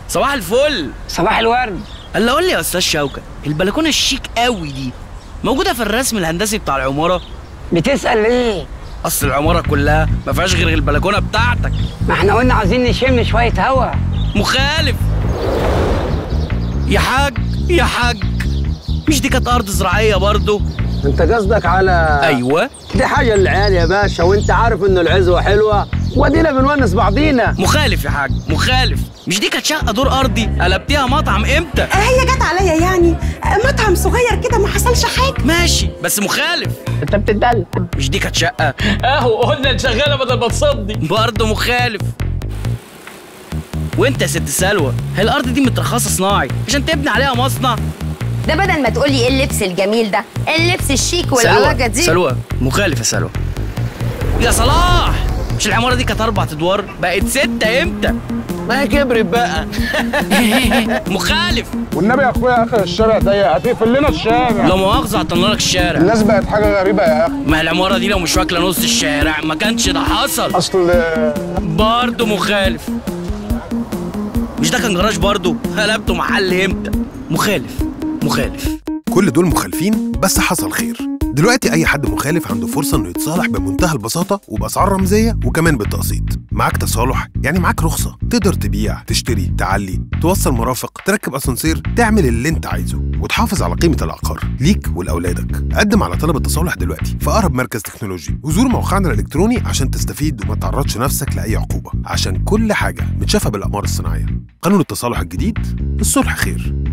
صباح الفل. صباح الورد. قال قول لي يا استاذ شوكت، البلكونه الشيك قوي دي موجوده في الرسم الهندسي بتاع العماره؟ بتسأل ليه؟ اصل العماره كلها ما فيهاش غير البلكونه بتاعتك. ما احنا قلنا عايزين نشم شويه هوا. مخالف يا حاج. يا حاج مش دي كانت ارض زراعيه برضه؟ انت قصدك على ايوه دي حاجه للعيال يا باشا، وانت عارف ان العزوه حلوه ودينا بنونس بعضينا. مخالف يا حاج مخالف. مش دي كانت شقه دور ارضي قلبتيها مطعم امتى؟ هي جت عليا يعني مطعم صغير كده ما حصلش حاجه. ماشي بس مخالف. انت بتدلع. مش دي كانت شقه اهو قلنا نشغلها بدل ما تصدي. برضه مخالف. وانت يا ست سلوى، هي الارض دي مترخصه صناعي عشان تبني عليها مصنع؟ ده بدل ما تقولي ايه اللبس الجميل ده، اللبس الشيك والعلاجه دي. سلوى مخالف يا سلوى. يا صلاح مش العماره دي كانت 4 ادوار بقت 6 امتى؟ ما هي كبرت بقى. مخالف. والنبي يا اخويا اخر الشارع ضيق هتقفل لنا الشارع. لا مؤاخذه هطلع لك الشارع. الناس بقت حاجه غريبه يا اخي. ما العماره دي لو مش واكله نص الشارع ما كانش ده حصل. اصل برضه مخالف. مش ده كان جراج برضه؟ قلبته محل امتى؟ مخالف مخالف. كل دول مخالفين بس حصل خير. دلوقتي اي حد مخالف عنده فرصه انه يتصالح بمنتهى البساطه وباسعار رمزيه وكمان بالتقسيط. معاك تصالح يعني معاك رخصه، تقدر تبيع، تشتري، تعلي، توصل مرافق، تركب اسانسير، تعمل اللي انت عايزه وتحافظ على قيمه العقار ليك ولاولادك. قدم على طلب التصالح دلوقتي في اقرب مركز تكنولوجي وزور موقعنا الالكتروني عشان تستفيد وما تعرضش نفسك لاي عقوبه، عشان كل حاجه متشافه بالاقمار الصناعيه. قانون التصالح الجديد، الصلح خير.